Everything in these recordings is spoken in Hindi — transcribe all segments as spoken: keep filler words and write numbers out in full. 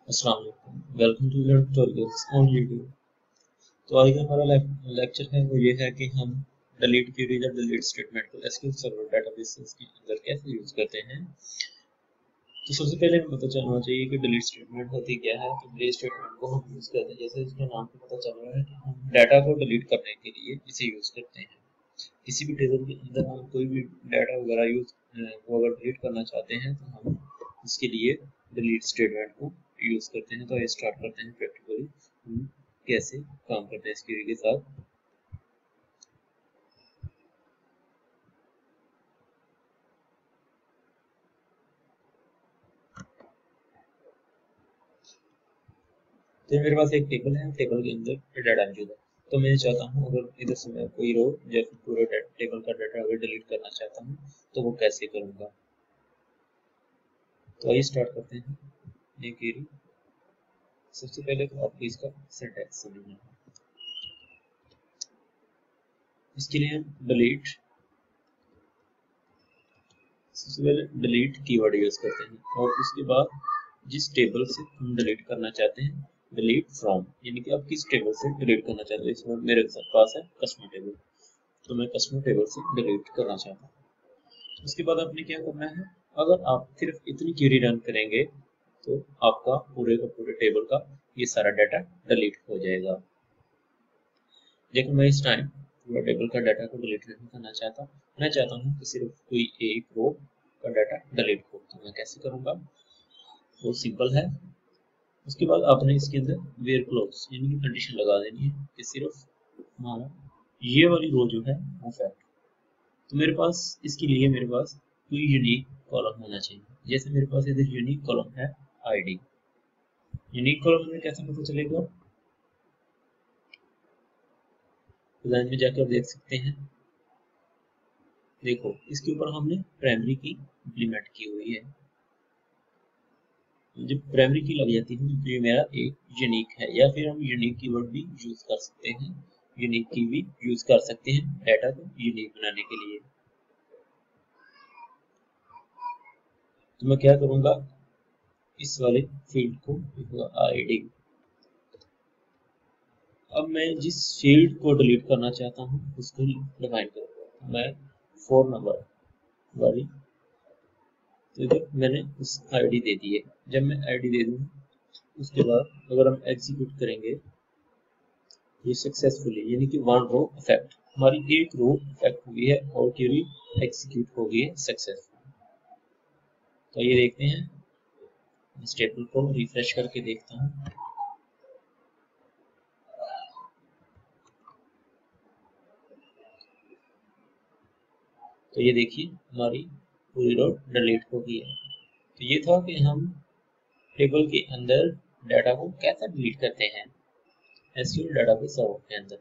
अस्सलाम वालेकुम, welcome to learn tutorials on YouTube. तो आज का हमारा लेक्चर है वो ये है कि हम डिलीट क्वेरीज और डिलीट स्टेटमेंट को एसक्यूएल सर्वर डेटाबेसेस के अंदर कैसे यूज करते हैं। तो सबसे पहले हमें पता चलना चाहिए कि डिलीट स्टेटमेंट होती क्या है। तो डिलीट स्टेटमेंट को हम यूज करते हैं, जैसे इसके नाम से पता चल रहा है कि हम डाटा को डिलीट करने के लिए इसे यूज करते हैं। किसी भी टेबल के अंदर हम कोई भी डाटा वगैरह यूज को अगर डिलीट करना चाहते हैं तो हम इसके लिए डिलीट स्टेटमेंट को यूज करते हैं। तो ये स्टार्ट करते हैं प्रैक्टिकली हम कैसे काम करते हैं इस क्वेरी के साथ। तो मेरे पास एक टेबल है, टेबल के अंदर डाटा मौजूद है। तो मैं चाहता हूँ अगर इधर से मैं कोई रो या फिर पूरे टेबल का डाटा अगर डिलीट करना चाहता हूँ तो वो कैसे करूँगा। तो आइए स्टार्ट करते हैं ये क्वेरी। सबसे पहले तो आपको इसका सिंटैक्स समझना है। इसके लिए हम डिलीट सबसे पहले डिलीट कीवर्ड यूज करते हैं और उसके बाद जिस टेबल से हम डिलीट करना चाहते हैं डिलीट फ्रॉम, यानी कि आप किस टेबल से डिलीट करना चाहते हैं। इसमें मेरे पास है कस्टमर टेबल, तो मैं कस्टमर टेबल से डिलीट करना चाहता हूँ। उसके बाद आपने क्या करना है, अगर आप सिर्फ इतनी क्वेरी रन करेंगे तो आपका पूरे का पूरे टेबल का ये सारा डाटा डिलीट हो जाएगा। लेकिन मैं इस टाइम पूरा टेबल का डाटा को डिलीट नहीं करना चाहता, मैं चाहता हूँ कि सिर्फ कोई एक रो का डाटा डिलीट हो। तो मैं कैसे करूँगा, वो सिंपल है। उसके बाद आपने इसके अंदर वेयर क्लोज यानी कि कंडीशन लगा देनी है कि सिर्फ हमारा ये वाली रो जो है वो फैक्ट। तो मेरे पास इसके लिए मेरे पास कोई यूनिक कॉलम होना चाहिए। जैसे मेरे पास इधर यूनिक कॉलम है आईडी। यूनिक कॉलम में कैसे पता चलेगा, डिजाइन में जाकर देख सकते हैं। देखो इसके ऊपर हमने प्राइमरी की इम्प्लीमेंट की हुई है। जब प्राइमरी की लग जाती है तो ये मेरा एक यूनिक है, या फिर हम यूनिक कीवर्ड भी यूज कर सकते हैं। यूनिक की भी यूज कर सकते हैं डाटा को यूनिक बनाने के लिए। तो मैं क्या करूंगा, इस वाले फील्ड को लिखूंगा आईडी। अब मैं जिस फील्ड को डिलीट करना चाहता हूँ उसको डिफाइन करूंगा। मैं फोर नंबर वाली, तो इधर मैंने उस आईडी दे दी है। जब मैं आईडी दे दूँ उसके बाद अगर हम एग्जीक्यूट करेंगे ये सक्सेसफुली, यानी कि वन रो इफेक्ट, हमारी एक रो इफेक्ट हुई है और क्वेरी एग्जीक्यूट हो गई है सक्सेसफुल। तो ये देखते हैं, इस टेबल को रिफ्रेश करके देखता हूँ। तो ये देखिए हमारी पूरी रो डिलीट हो गई है। तो ये था कि हम टेबल के अंदर डाटा को कैसे डिलीट करते हैं एसक्यूएल डेटाबेस सर्वर के अंदर।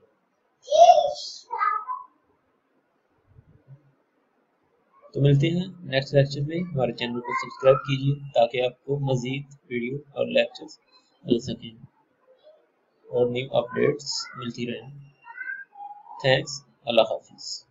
तो मिलते हैं नेक्स्ट लेक्चर में। हमारे चैनल को सब्सक्राइब कीजिए ताकि आपको मजीद वीडियो और लेक्चर्स मिल सकें और न्यू अपडेट्स मिलती रहें। थैंक्स, अल्लाह हाफिज।